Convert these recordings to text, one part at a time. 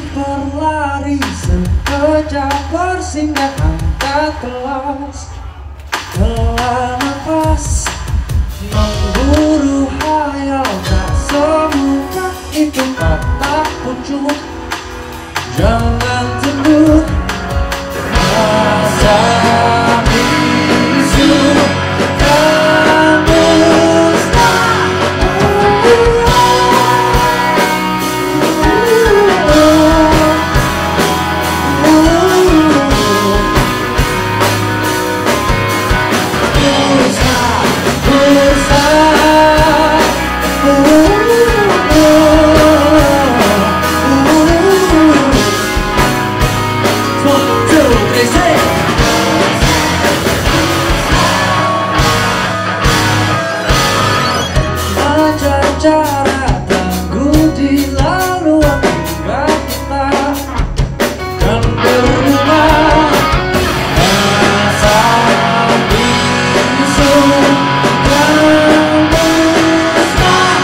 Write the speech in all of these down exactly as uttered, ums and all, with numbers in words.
berlari sekejap bersinggah angkat kelas, telah nafas memburu hayal tak semudah itu kata pucuk. Jangan tunduk masa bisu kamu cara tangguh di laluan hingga kita dan berbunga masa bisu yang musnah.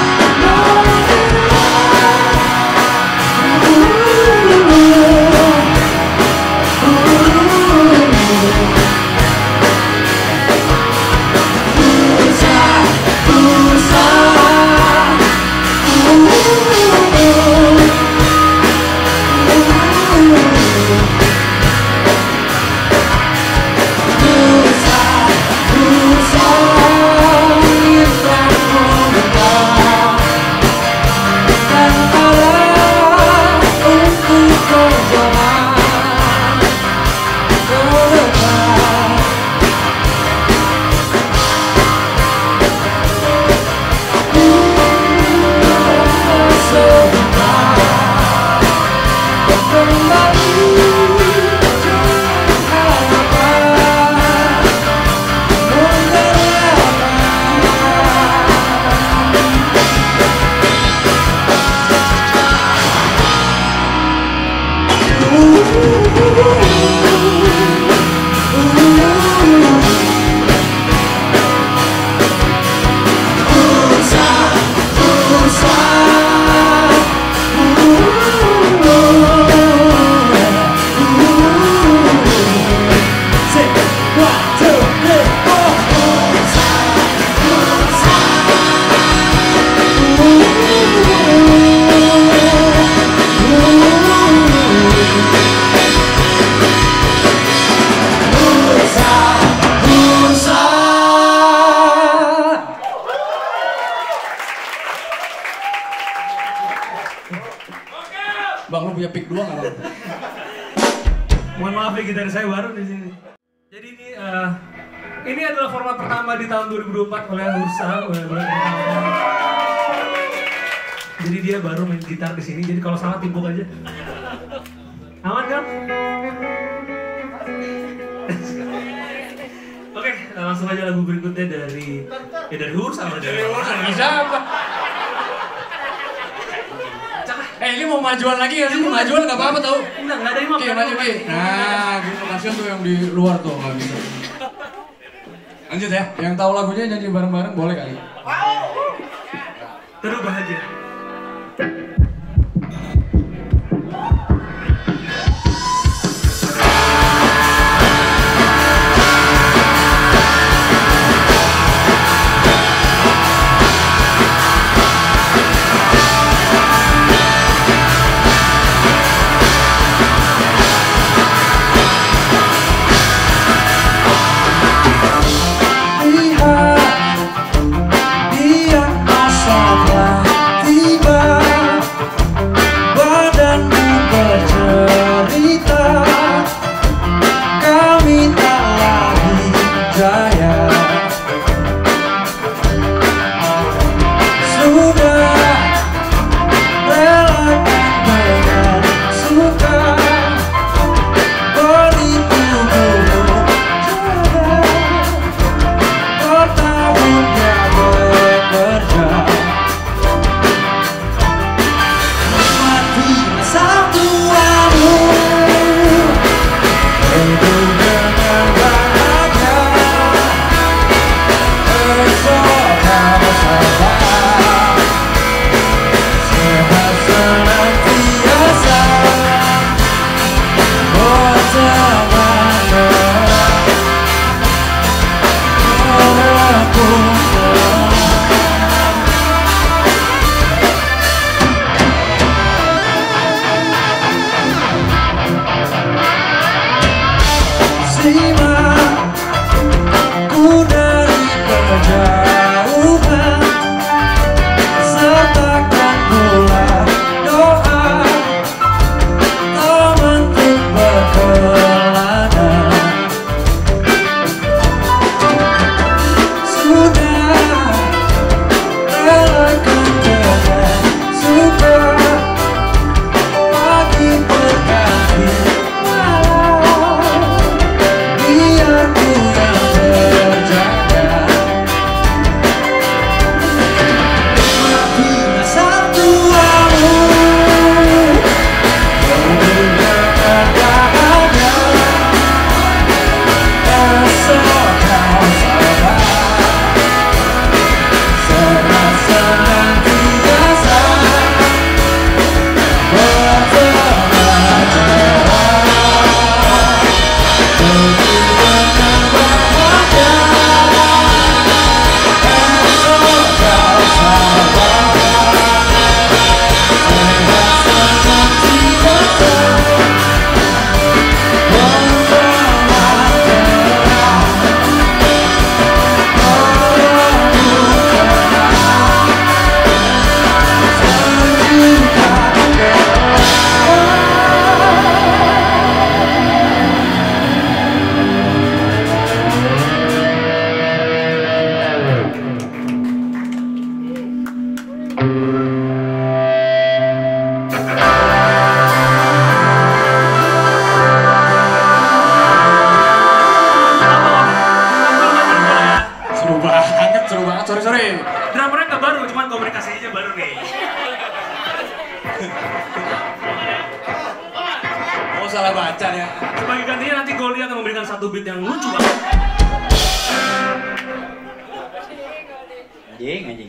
Bang, lu punya pick dua nggak bang? Mohon maaf ya, gitar saya baru di sini. Jadi ini uh, ini adalah format pertama di tahun dua ribu dua puluh empat oleh Ursa. Jadi dia baru main gitar di sini. Jadi kalau salah timpuk aja. Aman kan? Oke, langsung aja lagu berikutnya dari ya dari Ursa sama dari Ursa dari siapa? Eh ini mau majuan lagi ya? Ini mau majuan nggak apa-apa tau? Enggak, nggak ada yang mau. Oke, maju Ki. Nah, gitu kasihan tuh yang di luar tuh nggak bisa. Lanjut ya, yang tahu lagunya nyanyi bareng-bareng boleh kali. Terus bahagia. Dia masa Oh salah baca ya. Sebagai gantinya nanti Goldie akan memberikan satu beat yang lucu banget. Anjing, anjing.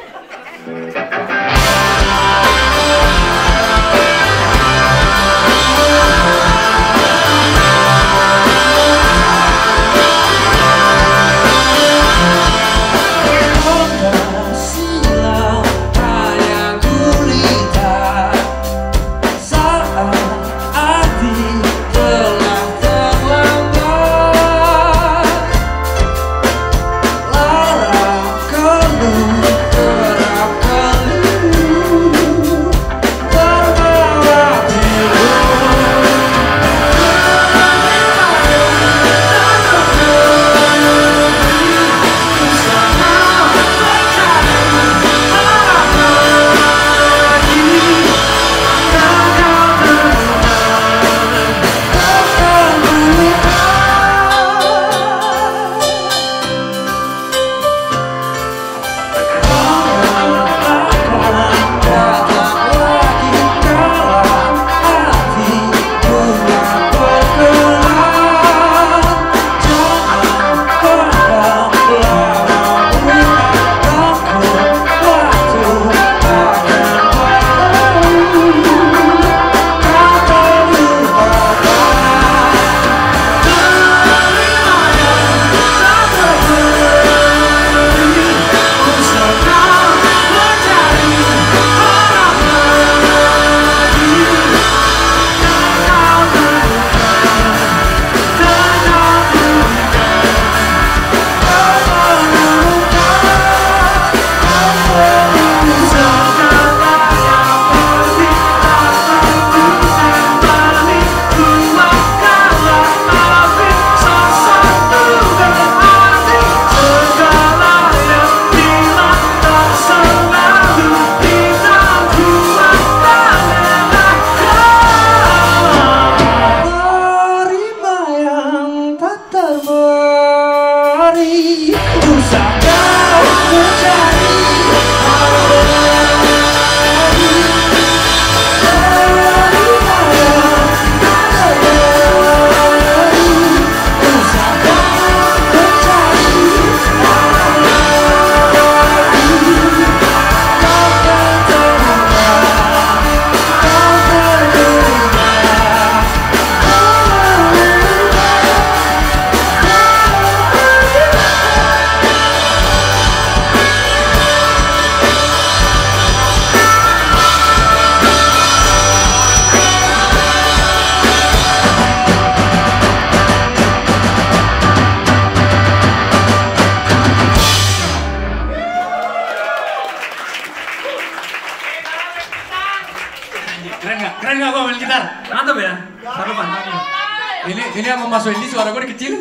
Keren nggak? Keren nggak gue main gitar? Mantap ya? Taruh mantap. Ini ini sama Mas Wendy suara gue dikecilin.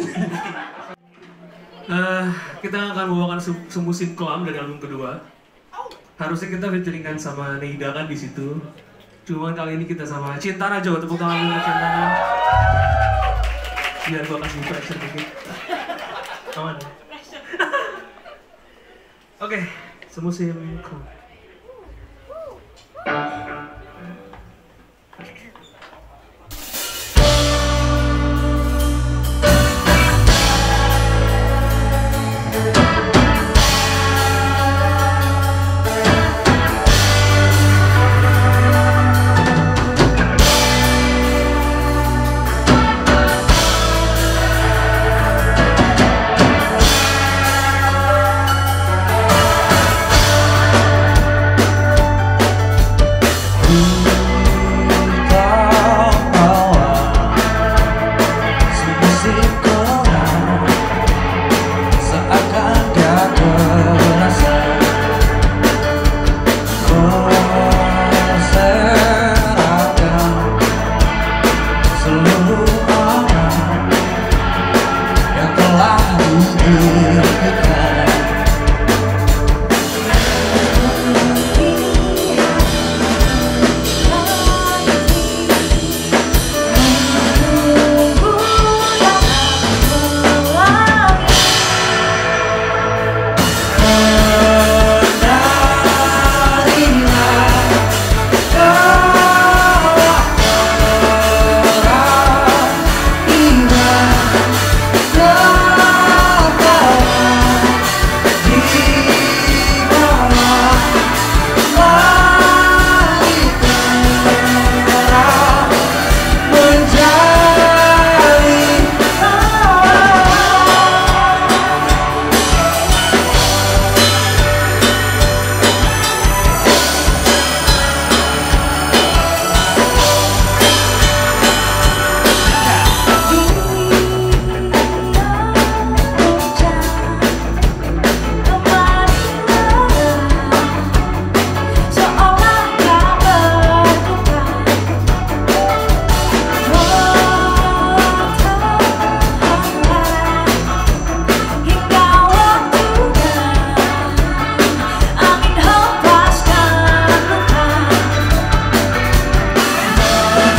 Eh, kita akan membawakan se- semusim kelam dari album kedua. Harusnya kita featuringkan sama Neida kan di situ. Cuman kali ini kita sama Cintana Jo, tepuk tangan dulu untuk Cintana. Biar gua kasih pressure dikit. Aman. Oke, semusim kelam.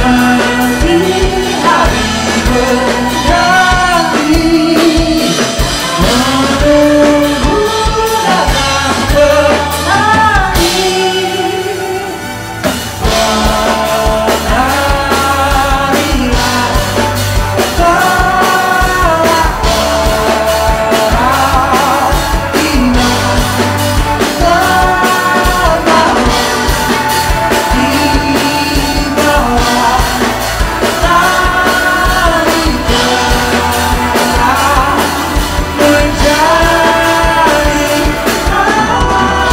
Nanti hari berganti, menunggu datang kembali. Menarilah tolak perhatian, terbawa di bawah tali kerah menjadi awal.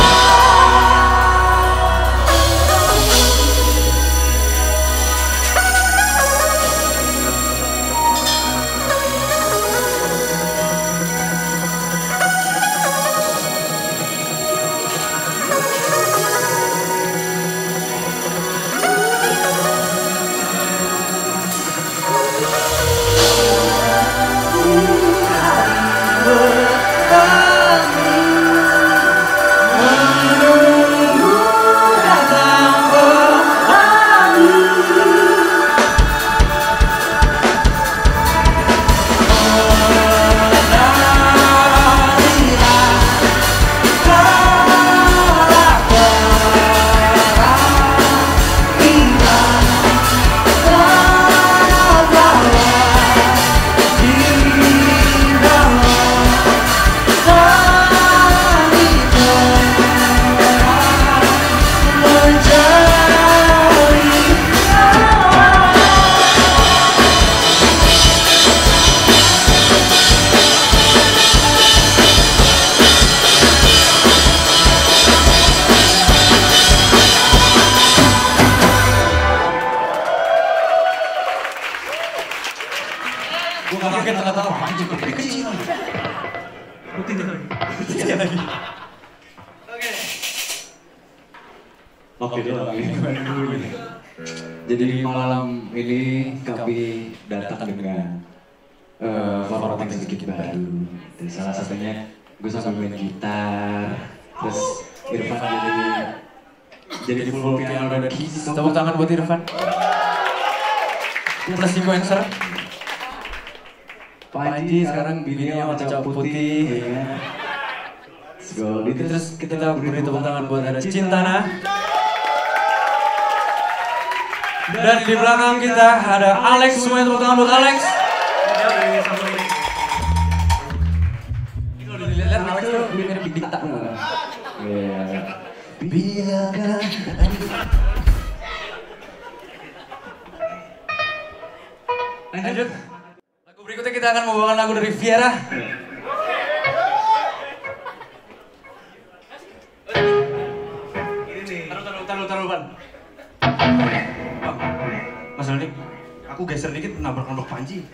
Berganti, menunggu datang kembali. Menarilah tolak perhatian, terbawa di bawah tali kerah menjadi awal. Gue kaget ternyata anjing lebih kecil. Putih lagi. lagi. Oke doang ini. Jadi di malam ini kami datang dengan uh, format yang sedikit baru. Dan salah satunya gue sambil main gitar, terus Irfan jadi jadi full piano dan keys. Tepuk tangan buat Irfan. Plus sequencer. Pak Haji sekarang bininya warna cowok putih, ya kan? Let's go. Terus kita beri tepuk tangan buat ada Cintana. Dan di belakang kita ada Alex, semuanya tepuk tangan buat Alex. Dia udah sama ini. Kalau dilihat Alex tuh mirip Dikta. Iya. Biarkan Lanjut. Lagu berikutnya kita akan membawakan lagu dari Viera. Ini nih. Taruh, taruh, taruh, taruh, Pan. Bang, Mas Aldi, aku geser dikit nabrak-nabrak Panji.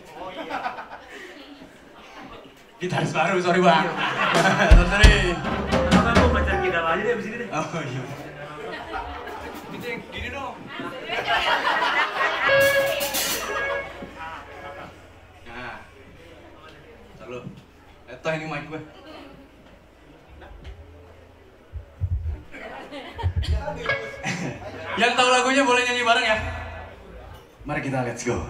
Gitaris baru, sorry bang. Sorry. Kenapa gue baca gitar aja deh abis ini deh. Oh iya. Gitu yang gini dong. Nah, taruh. Eto ini mic gue. Yang tahu lagunya boleh nyanyi bareng ya. Mari kita let's go.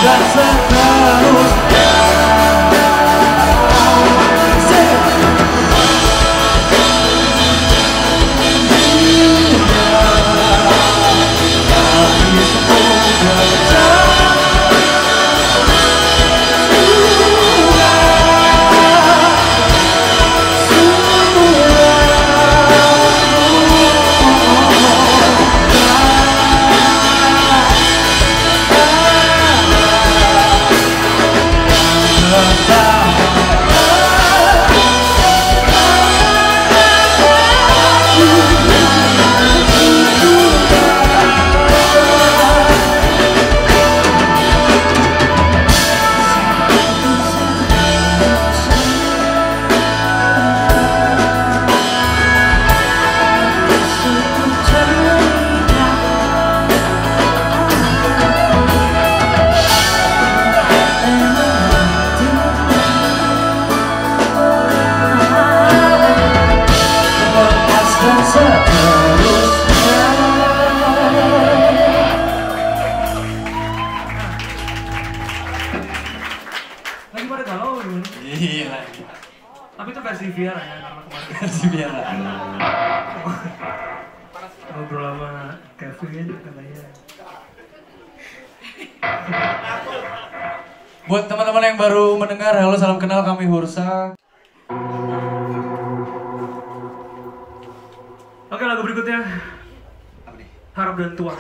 dan seterusnya. Lagi pada galau gimana? Gila. Tapi itu versi Viara ya, karena kemarin Versi biasa. ngobrol sama Kevin katanya. Buat teman-teman yang baru mendengar, halo salam kenal, kami Hursa. Oke, lagu berikutnya Harap dan Tua.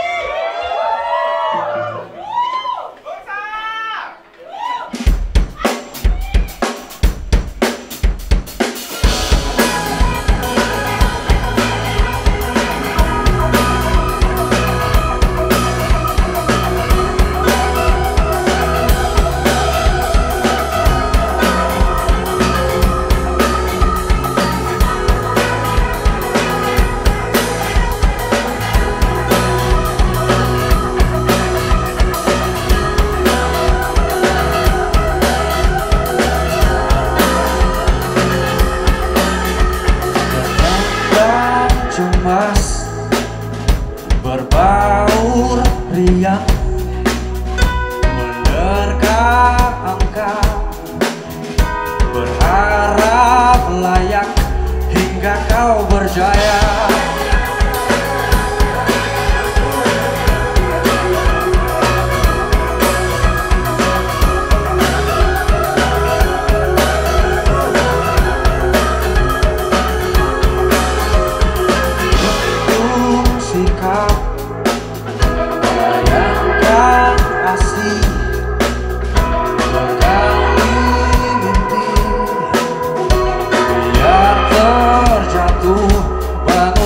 Cemas berbaur riang menerka angka berharap layak hingga kau berjaya. Sikap bayangkan asli berkali mimpi biar terjatuh bangun.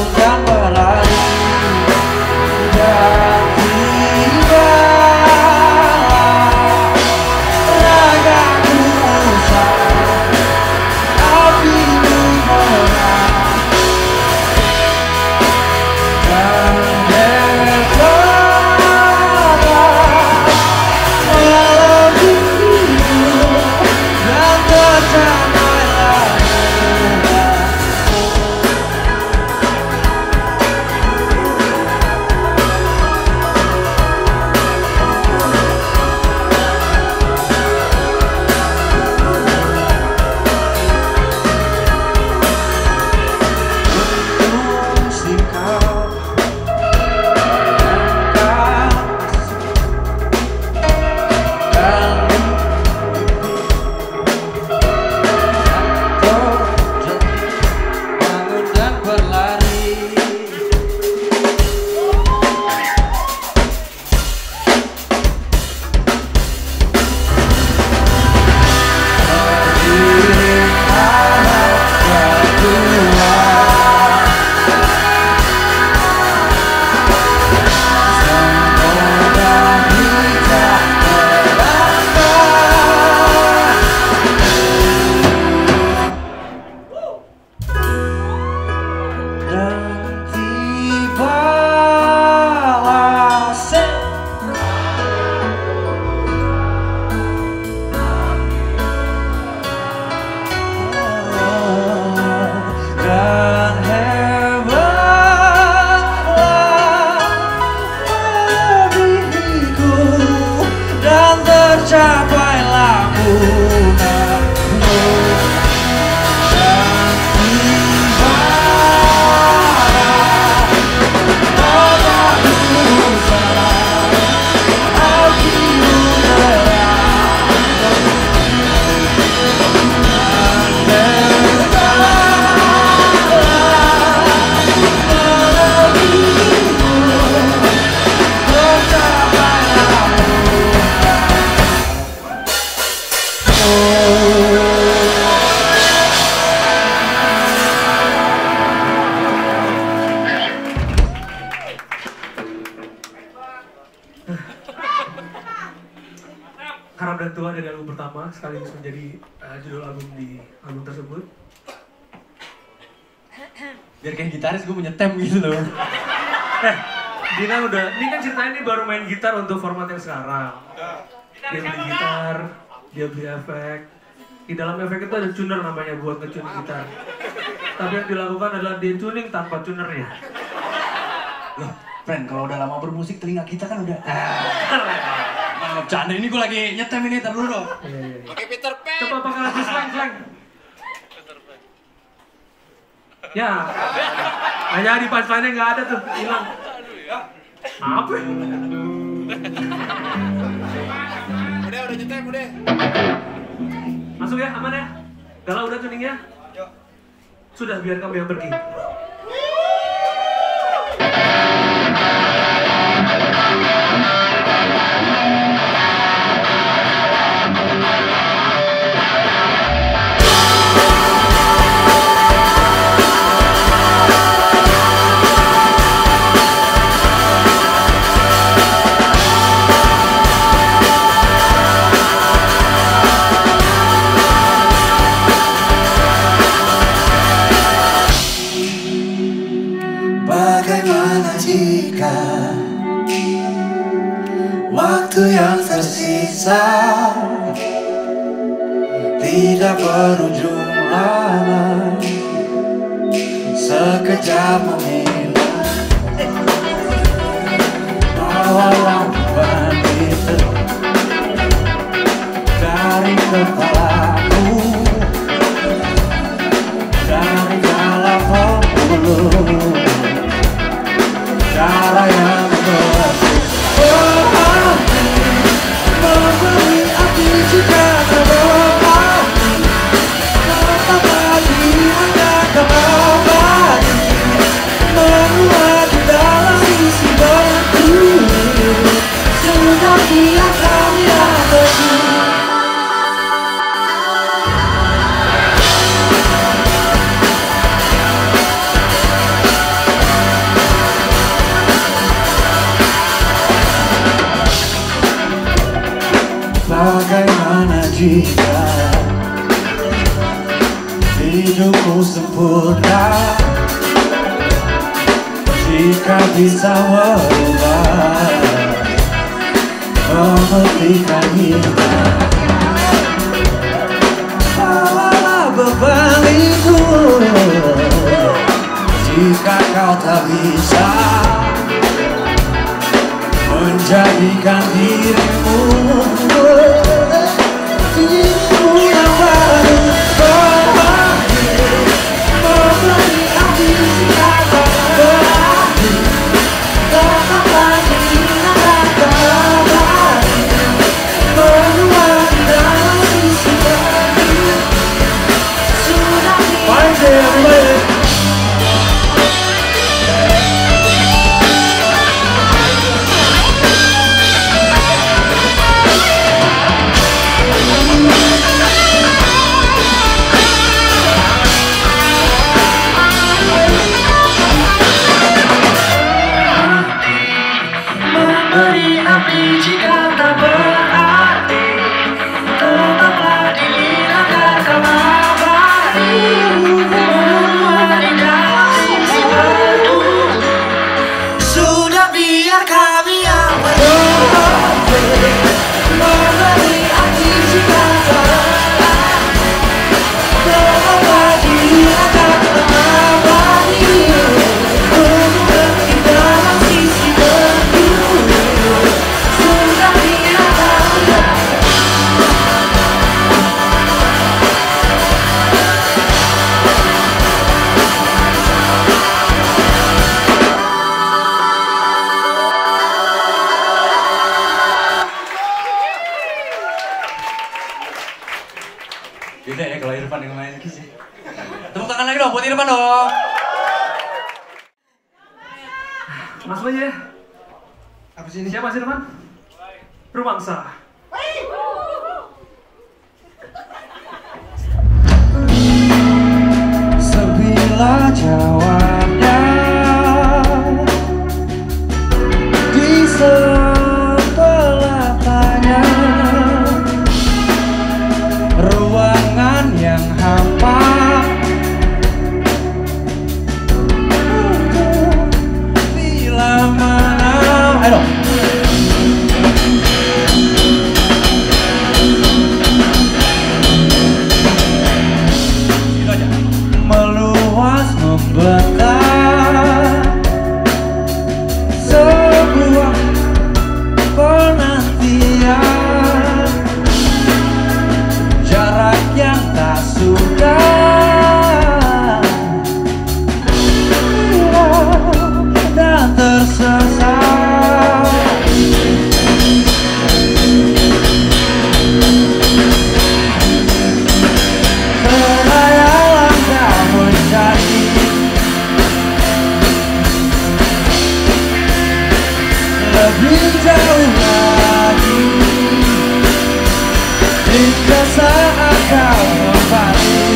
Harap dan Tua dari album pertama sekaligus menjadi uh, judul album di album tersebut. Biar kayak gitaris gue menyetem gitu loh. Eh, Dina udah, ini kan ceritanya ini baru main gitar untuk format yang sekarang. Dia beli gitar, dia beli efek. Di dalam efek itu ada tuner namanya buat nge-tune gitar. Tapi yang dilakukan adalah dia tuning tanpa tunernya. Loh, friend, kalau udah lama bermusik telinga kita kan udah. Ah, bercanda ini gue lagi nyetem ini, ntar dulu dong. Pakai Peter Pan. Coba pakai lagi slang slang. Ya, hanya di punchline-nya nggak ada tuh, hilang. Apa? Udah, udah nyetem, udah. Masuk ya, aman ya? Galau udah tuningnya? Sudah, biar kami yang pergi. Bagaimana jika waktu yang tersisa tidak berujung lama, sekejap memilah malam begitu dari kepalaku, dari dalam pembuluh cara yang berbeda. Oh, memberi api jika terbakar, tetap lagi hangat kembali, menguat di dalam isi batu, sudah biarkan dia pergi. Bagaimana jika hidupku sempurna, jika bisa merubah, membuktikan hidup. Bawalah beban itu, jika kau tak bisa menjadikan dirimu dirimu yang baru, memberi api jika tak berakhir, tetap lagi hangat kembali, menguat di dalam isi batu, sudah biarkan. Memberi api jika tak berarti, tetaplah dihilangkan kembali, menguat di dalam isi batu, sudah biar kami yang berdoa. Memberi api jika tak berarti, tetaplah dihilangkan kembali, menguat di dalam isi batu, sudah biar Beda ya kalau Irfan yang main gitu sih. Tepuk tangan lagi dong buat Irfan dong. Langsung aja ya. Apa sih ini? Siapa sih Irfan? Rumangsa. Sebilah jawabnya di sebelah tanya, ruangan yang hampa, bila mana ayo meluas membentang sebuah penantian, jarak yang tak sudah dan tersesat. Khayalan tak mencari lebih jauh lagi, hingga saat kau kembali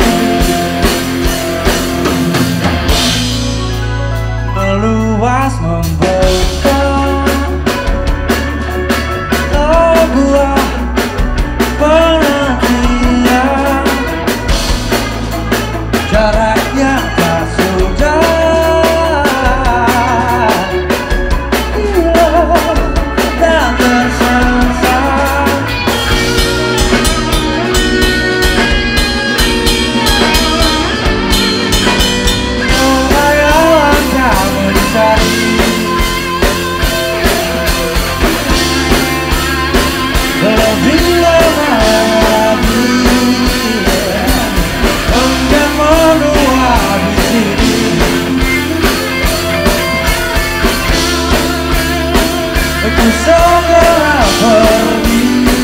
meluas membentang sebuah penantian, jarak yang tak sudah dan tersesat. Khayalan kau mencari lebih lama lagi, enggan menua di sini. Ku segera pergi,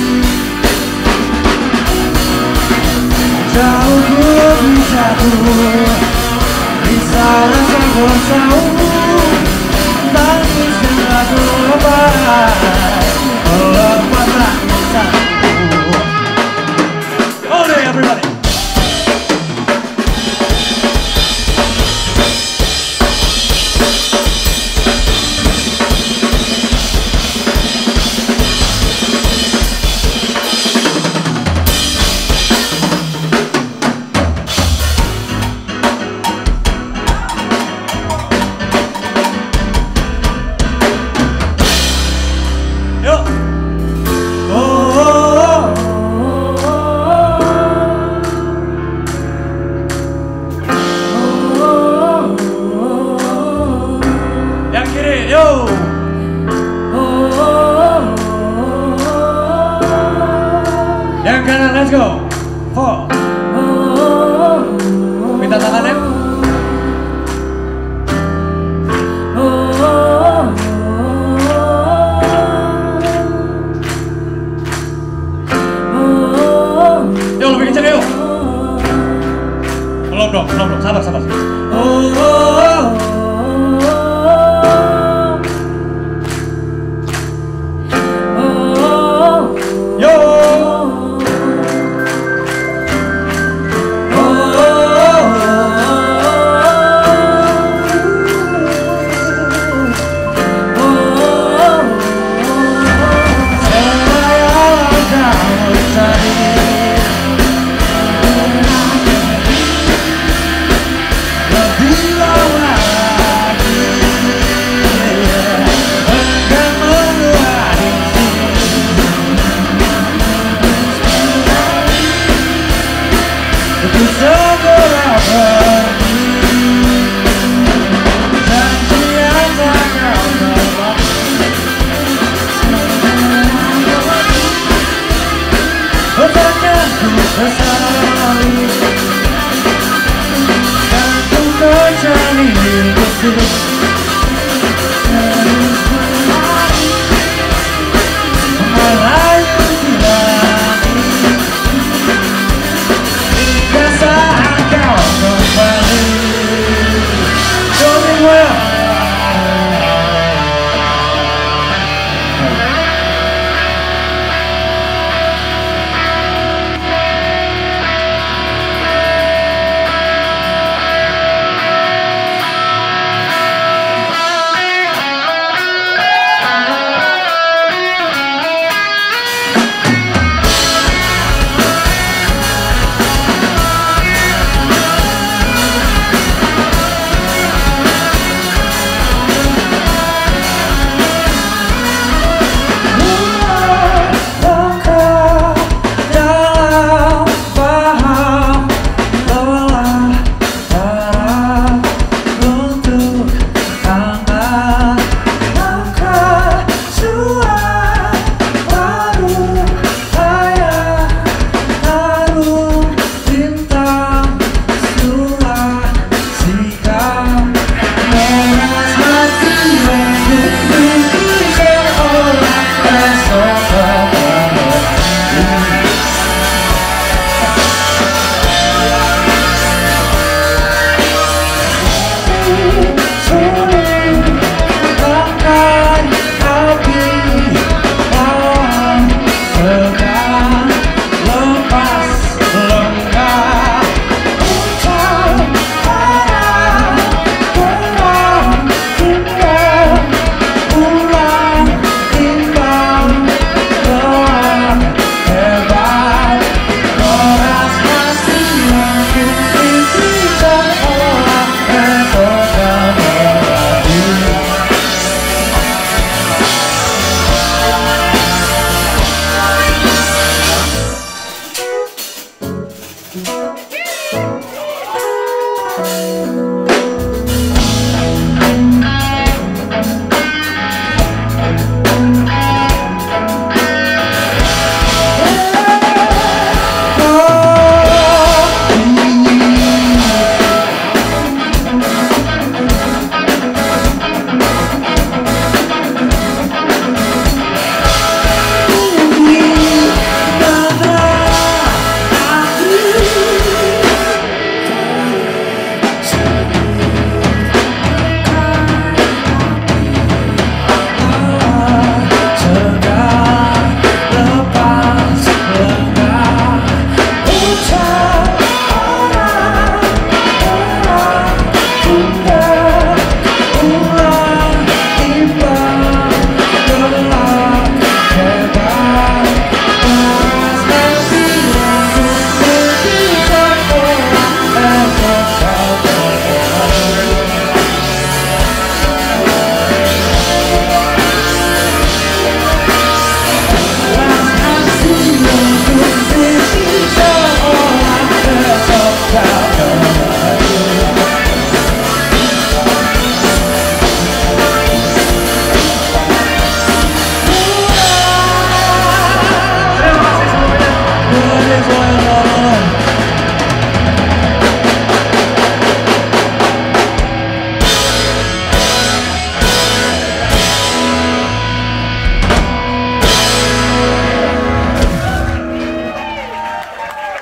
jauh ku lebih jatuh, bisa rasa bersauh, tangis yang tak terlepas, melepas tangisanku. Oh yeah, everybody. Yuk. Oh, oh, oh, oh. Yang kiri, yo. Yang kanan, let's go. Four. Minta tangannya. Yuk, lebih kencang yuk. Belum dong, belum dong, sabar, sabar. Yo.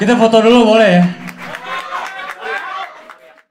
Kita foto dulu boleh ya?